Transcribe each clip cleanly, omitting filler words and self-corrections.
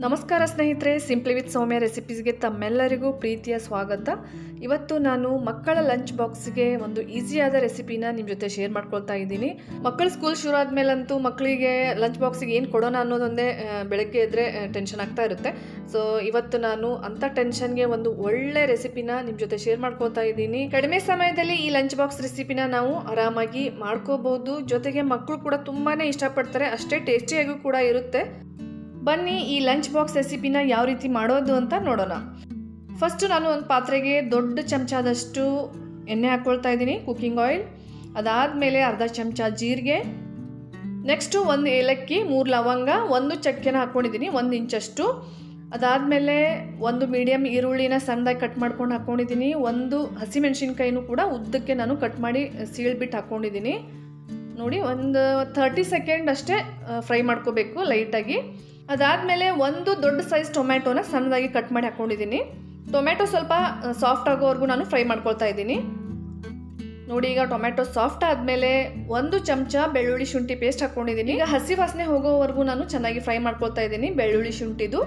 ನಮಸ್ಕಾರ ಸ್ನೇಹಿತರೆ, simply with ಸೌಮ್ಯ ರೆಸಿಪೀಸ್ಗೆ ತಮ್ಮೆಲ್ಲರಿಗೂ ಪ್ರೀತಿಯ ಸ್ವಾಗತ. ಇವತ್ತು ನಾನು ಮಕ್ಕಳ ಲಂಚ್ ಬಾಕ್ಸ್ಗೆ ಒಂದು ಈಸಿಯಾದ ರೆಸಿಪಿನ ನಿಮ್ಮ ಜೊತೆ ಶೇರ್ ಮಾಡ್ಕೊಳ್ತಾ ಇದ್ದೀನಿ. ಮಕ್ಕಳ ಸ್ಕೂಲ್ ಶುರು ಆದಮೇಲಂತೂ ಮಕ್ಕಳಿಗೆ ಲಂಚ್ ಬಾಕ್ಸಿಗೆ ಏನು ಕೊಡೋಣ ಅನ್ನೋದೊಂದೇ ಬೆಳಗ್ಗೆ ಎದ್ದರೆ ಟೆನ್ಷನ್ ಆಗ್ತಾ ಇರುತ್ತೆ. ಸೊ ಇವತ್ತು ನಾನು ಅಂಥ ಟೆನ್ಷನ್ಗೆ ಒಂದು ಒಳ್ಳೆ ರೆಸಿಪಿನ ನಿಮ್ಮ ಜೊತೆ ಶೇರ್ ಮಾಡ್ಕೊಳ್ತಾ ಇದ್ದೀನಿ. ಕಡಿಮೆ ಸಮಯದಲ್ಲಿ ಈ ಲಂಚ್ ಬಾಕ್ಸ್ ರೆಸಿಪಿನ ನಾವು ಆರಾಮಾಗಿ ಮಾಡ್ಕೋಬಹುದು. ಜೊತೆಗೆ ಮಕ್ಕಳು ಕೂಡ ತುಂಬಾ ಇಷ್ಟಪಡ್ತಾರೆ, ಅಷ್ಟೇ ಟೇಸ್ಟಿಯಾಗೂ ಕೂಡ ಇರುತ್ತೆ. ಬನ್ನಿ ಈ ಲಂಚ್ ಬಾಕ್ಸ್ ರೆಸಿಪಿನ ಯಾವ ರೀತಿ ಮಾಡೋದು ಅಂತ ನೋಡೋಣ. ಫಸ್ಟು ನಾನು ಒಂದು ಪಾತ್ರೆಗೆ ದೊಡ್ಡ ಚಮಚದಷ್ಟು ಎಣ್ಣೆ ಹಾಕ್ಕೊಳ್ತಾ ಇದ್ದೀನಿ, ಕುಕ್ಕಿಂಗ್ ಆಯಿಲ್. ಅದಾದಮೇಲೆ ಅರ್ಧ ಚಮಚ ಜೀರಿಗೆ, ನೆಕ್ಸ್ಟು 1 ಏಲಕ್ಕಿ, 3 ಲವಂಗ, 1 ಚಕ್ಕೆನ ಹಾಕ್ಕೊಂಡಿದ್ದೀನಿ, 1 ಇಂಚಷ್ಟು. ಅದಾದಮೇಲೆ 1 ಮೀಡಿಯಮ್ ಈರುಳ್ಳಿನ ಸಣ್ಣದಾಗಿ ಕಟ್ ಮಾಡ್ಕೊಂಡು ಹಾಕ್ಕೊಂಡಿದ್ದೀನಿ. 1 ಹಸಿಮೆಣಸಿನ್ಕಾಯಿನೂ ಕೂಡ ಉದ್ದಕ್ಕೆ ನಾನು ಕಟ್ ಮಾಡಿ ಸೀಳ್ಬಿಟ್ಟು ಹಾಕ್ಕೊಂಡಿದ್ದೀನಿ. ನೋಡಿ, ಒಂದು 30 ಸೆಕೆಂಡ್ ಅಷ್ಟೇ ಫ್ರೈ ಮಾಡ್ಕೋಬೇಕು ಲೈಟಾಗಿ. ಅದಾದಮೇಲೆ 1 ದೊಡ್ಡ ಸೈಜ್ ಟೊಮ್ಯಾಟೋನ ಸಣ್ಣದಾಗಿ ಕಟ್ ಮಾಡಿ ಹಾಕ್ಕೊಂಡಿದ್ದೀನಿ. ಟೊಮ್ಯಾಟೊ ಸ್ವಲ್ಪ ಸಾಫ್ಟ್ ಆಗೋವರೆಗೂ ನಾನು ಫ್ರೈ ಮಾಡ್ಕೊಳ್ತಾ ಇದ್ದೀನಿ. ನೋಡಿ, ಈಗ ಟೊಮ್ಯಾಟೊ ಸಾಫ್ಟ್ ಆದಮೇಲೆ 1 ಚಮಚ ಬೆಳ್ಳುಳ್ಳಿ ಶುಂಠಿ ಪೇಸ್ಟ್ ಹಾಕ್ಕೊಂಡಿದ್ದೀನಿ. ಈಗ ಹಸಿ ವಾಸನೆ ಹೋಗೋವರೆಗೂ ನಾನು ಚೆನ್ನಾಗಿ ಫ್ರೈ ಮಾಡ್ಕೊಳ್ತಾ ಇದ್ದೀನಿ ಬೆಳ್ಳುಳ್ಳಿ ಶುಂಠಿದು.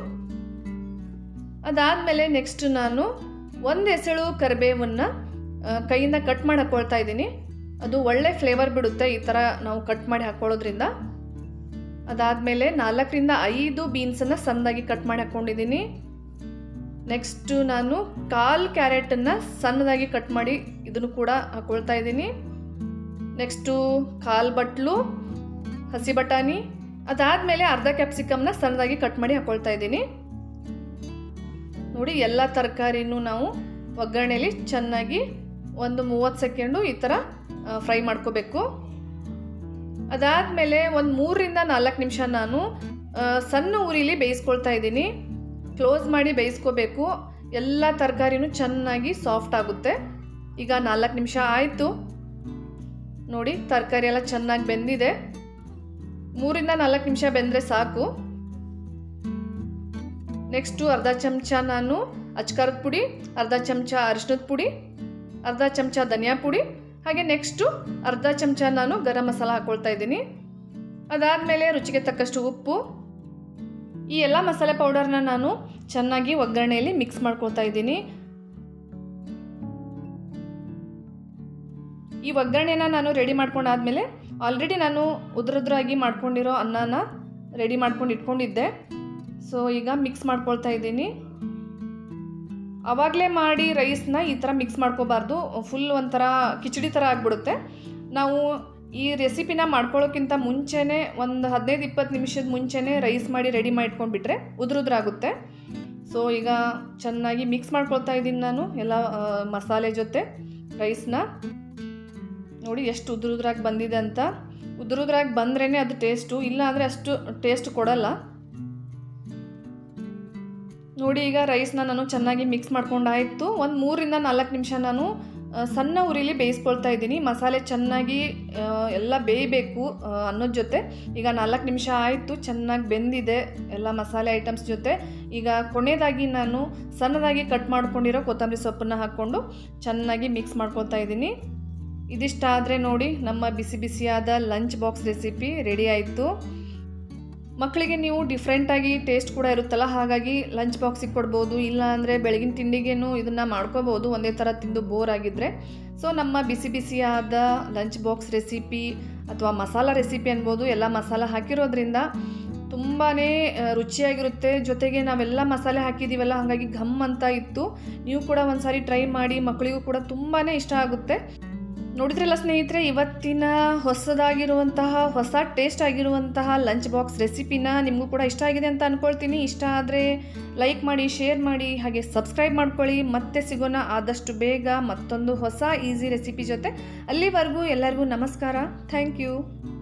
ಅದಾದಮೇಲೆ ನೆಕ್ಸ್ಟ್ ನಾನು 1 ಎಸಳು ಕರಿಬೇವನ್ನು ಕೈಯಿಂದ ಕಟ್ ಮಾಡಿ ಹಾಕ್ಕೊಳ್ತಾ ಇದ್ದೀನಿ. ಅದು ಒಳ್ಳೆ ಫ್ಲೇವರ್ ಬಿಡುತ್ತೆ ಈ ಥರ ನಾವು ಕಟ್ ಮಾಡಿ ಹಾಕ್ಕೊಳ್ಳೋದ್ರಿಂದ. ಅದಾದಮೇಲೆ 4 ರಿಂದ 5 ಬೀನ್ಸನ್ನು ಸಣ್ಣದಾಗಿ ಕಟ್ ಮಾಡಿ ಹಾಕ್ಕೊಂಡಿದ್ದೀನಿ. ನೆಕ್ಸ್ಟು ನಾನು 1/4 ಕ್ಯಾರೆಟನ್ನು ಸಣ್ಣದಾಗಿ ಕಟ್ ಮಾಡಿ ಇದನ್ನು ಕೂಡ ಹಾಕ್ಕೊಳ್ತಾ ಇದ್ದೀನಿ. ನೆಕ್ಸ್ಟು 1/4 ಬಟ್ಲು ಹಸಿ ಬಟಾಣಿ. ಅದಾದಮೇಲೆ ಅರ್ಧ ಕ್ಯಾಪ್ಸಿಕಮ್ನ ಸಣ್ಣದಾಗಿ ಕಟ್ ಮಾಡಿ ಹಾಕ್ಕೊಳ್ತಾ ಇದ್ದೀನಿ. ನೋಡಿ, ಎಲ್ಲ ತರಕಾರಿನೂ ನಾವು ಒಗ್ಗರಣೆಯಲ್ಲಿ ಚೆನ್ನಾಗಿ ಒಂದು 30 ಸೆಕೆಂಡು ಈ ಥರ ಫ್ರೈ ಮಾಡ್ಕೋಬೇಕು. ಅದಾದಮೇಲೆ ಒಂದು 3 ರಿಂದ 4 ನಿಮಿಷ ನಾನು ಸಣ್ಣ ಉರಿಲಿ ಬೇಯಿಸ್ಕೊಳ್ತಾ ಇದ್ದೀನಿ. ಕ್ಲೋಸ್ ಮಾಡಿ ಬೇಯಿಸ್ಕೋಬೇಕು, ಎಲ್ಲ ತರಕಾರಿನೂ ಚೆನ್ನಾಗಿ ಸಾಫ್ಟ್ ಆಗುತ್ತೆ. ಈಗ 4 ನಿಮಿಷ ಆಯಿತು. ನೋಡಿ, ತರಕಾರಿ ಎಲ್ಲ ಚೆನ್ನಾಗಿ ಬೆಂದಿದೆ. 3 ರಿಂದ 4 ನಿಮಿಷ ಬೆಂದರೆ ಸಾಕು. ನೆಕ್ಸ್ಟು ಅರ್ಧ ಚಮಚ ನಾನು ಅಚ್ಕಾರದ ಪುಡಿ, ಅರ್ಧ ಚಮಚ ಅರಿಶಿಣದ ಪುಡಿ, ಅರ್ಧ ಚಮಚ ಧನಿಯಾ ಪುಡಿ, ಹಾಗೆ ನೆಕ್ಸ್ಟು ಅರ್ಧ ಚಮಚ ನಾನು ಗರಂ ಮಸಾಲ ಹಾಕ್ಕೊಳ್ತಾ ಇದ್ದೀನಿ. ಅದಾದಮೇಲೆ ರುಚಿಗೆ ತಕ್ಕಷ್ಟು ಉಪ್ಪು. ಈ ಎಲ್ಲ ಮಸಾಲೆ ಪೌಡರ್ನ ನಾನು ಚೆನ್ನಾಗಿ ಒಗ್ಗರಣೆಯಲ್ಲಿ ಮಿಕ್ಸ್ ಮಾಡ್ಕೊಳ್ತಾ ಇದ್ದೀನಿ. ಈ ಒಗ್ಗರಣೆನ ನಾನು ರೆಡಿ ಮಾಡ್ಕೊಂಡಾದ್ಮೇಲೆ ಆಲ್ರೆಡಿ ನಾನು ಉದುರಾಗಿ ಮಾಡ್ಕೊಂಡಿರೋ ಅನ್ನನ ರೆಡಿ ಮಾಡ್ಕೊಂಡು ಇಟ್ಕೊಂಡಿದ್ದೆ. ಸೊ ಈಗ ಮಿಕ್ಸ್ ಮಾಡ್ಕೊಳ್ತಾ ಇದ್ದೀನಿ. ಆವಾಗಲೇ ಮಾಡಿ ರೈಸ್ನ ಈ ಥರ ಮಿಕ್ಸ್ ಮಾಡ್ಕೋಬಾರ್ದು, ಫುಲ್ ಒಂಥರ ಕಿಚಡಿ ಥರ ಆಗಿಬಿಡುತ್ತೆ. ನಾವು ಈ ರೆಸಿಪಿನ ಮಾಡ್ಕೊಳ್ಳೋಕ್ಕಿಂತ ಮುಂಚೆನೇ ಒಂದು 15-20 ನಿಮಿಷದ ಮುಂಚೆನೇ ರೈಸ್ ಮಾಡಿ ರೆಡಿ ಮಾಡಿಟ್ಕೊಂಡ್ಬಿಟ್ರೆ ಉದುರಾಗುತ್ತೆ. ಸೊ ಈಗ ಚೆನ್ನಾಗಿ ಮಿಕ್ಸ್ ಮಾಡ್ಕೊಳ್ತಾ ಇದ್ದೀನಿ ನಾನು ಎಲ್ಲ ಮಸಾಲೆ ಜೊತೆ ರೈಸ್ನ. ನೋಡಿ ಎಷ್ಟು ಉದುರಾಗಿ ಬಂದಿದೆ ಅಂತ. ಉದುರಾಗಿ ಬಂದ್ರೇ ಅದು ಟೇಸ್ಟು, ಇಲ್ಲ ಅಂದರೆ ಅಷ್ಟು ಟೇಸ್ಟ್ ಕೊಡಲ್ಲ. ನೋಡಿ, ಈಗ ರೈಸ್ನ ನಾನು ಚೆನ್ನಾಗಿ ಮಿಕ್ಸ್ ಮಾಡ್ಕೊಂಡಾಯಿತು. ಒಂದು 3 ರಿಂದ 4 ನಿಮಿಷ ನಾನು ಸಣ್ಣ ಉರಿಲಿ ಬೇಯಿಸ್ಕೊಳ್ತಾ ಇದ್ದೀನಿ. ಮಸಾಲೆ ಚೆನ್ನಾಗಿ ಎಲ್ಲ ಬೇಯಬೇಕು ಅನ್ನೋದ ಜೊತೆ. ಈಗ 4 ನಿಮಿಷ ಆಯಿತು, ಚೆನ್ನಾಗಿ ಬೆಂದಿದೆ ಎಲ್ಲ ಮಸಾಲೆ ಐಟಮ್ಸ್ ಜೊತೆ. ಈಗ ಕೊನೆಯದಾಗಿ ನಾನು ಸಣ್ಣದಾಗಿ ಕಟ್ ಮಾಡ್ಕೊಂಡಿರೋ ಕೊತ್ತಂಬರಿ ಸೊಪ್ಪನ್ನು ಹಾಕ್ಕೊಂಡು ಚೆನ್ನಾಗಿ ಮಿಕ್ಸ್ ಮಾಡ್ಕೊಳ್ತಾ ಇದ್ದೀನಿ. ಇದಿಷ್ಟಾದರೆ ನೋಡಿ, ನಮ್ಮ ಬಿಸಿ ಬಿಸಿಯಾದ ಲಂಚ್ ಬಾಕ್ಸ್ ರೆಸಿಪಿ ರೆಡಿ ಆಯಿತು. ಮಕ್ಕಳಿಗೆ ನೀವು ಡಿಫ್ರೆಂಟಾಗಿ ಟೇಸ್ಟ್ ಕೂಡ ಇರುತ್ತಲ್ಲ, ಹಾಗಾಗಿ ಲಂಚ್ ಬಾಕ್ಸಿಗೆ ಕೊಡ್ಬೋದು. ಇಲ್ಲ ಅಂದರೆ ಬೆಳಗಿನ ತಿಂಡಿಗೇನು ಇದನ್ನು ಮಾಡ್ಕೋಬೋದು, ಒಂದೇ ಥರ ತಿಂದು ಬೋರ್ ಆಗಿದ್ದರೆ. ಸೊ ನಮ್ಮ ಬಿಸಿ ಬಿಸಿಯಾದ ಲಂಚ್ ಬಾಕ್ಸ್ ರೆಸಿಪಿ ಅಥವಾ ಮಸಾಲ ರೆಸಿಪಿ ಅನ್ಬೋದು. ಎಲ್ಲ ಮಸಾಲ ಹಾಕಿರೋದ್ರಿಂದ ತುಂಬಾ ರುಚಿಯಾಗಿರುತ್ತೆ. ಜೊತೆಗೆ ನಾವೆಲ್ಲ ಮಸಾಲೆ ಹಾಕಿದ್ದೀವಲ್ಲ, ಹಾಗಾಗಿ ಘಮ್ ಅಂತ ಇತ್ತು. ನೀವು ಕೂಡ ಒಂದು ಸಾರಿ ಟ್ರೈ ಮಾಡಿ, ಮಕ್ಕಳಿಗೂ ಕೂಡ ತುಂಬಾ ಇಷ್ಟ ಆಗುತ್ತೆ. ನೋಡಿದ್ರಲ್ಲ ಸ್ನೇಹಿತರೆ, ಇವತ್ತಿನ ಹೊಸದಾಗಿರುವಂತಹ ಹೊಸ ಟೇಸ್ಟ್ ಆಗಿರುವಂತಹ ಲಂಚ್ ಬಾಕ್ಸ್ ರೆಸಿಪಿನ ನಿಮಗೂ ಕೂಡ ಇಷ್ಟ ಆಗಿದೆ ಅಂತ ಅಂದ್ಕೊಳ್ತೀನಿ. ಇಷ್ಟ ಆದರೆ ಲೈಕ್ ಮಾಡಿ, ಶೇರ್ ಮಾಡಿ, ಹಾಗೆ ಸಬ್ಸ್ಕ್ರೈಬ್ ಮಾಡ್ಕೊಳ್ಳಿ. ಮತ್ತೆ ಸಿಗೋಣ ಆದಷ್ಟು ಬೇಗ ಮತ್ತೊಂದು ಹೊಸ ಈಸಿ ರೆಸಿಪಿ ಜೊತೆ. ಅಲ್ಲಿವರೆಗೂ ಎಲ್ಲರಿಗೂ ನಮಸ್ಕಾರ. Thank you.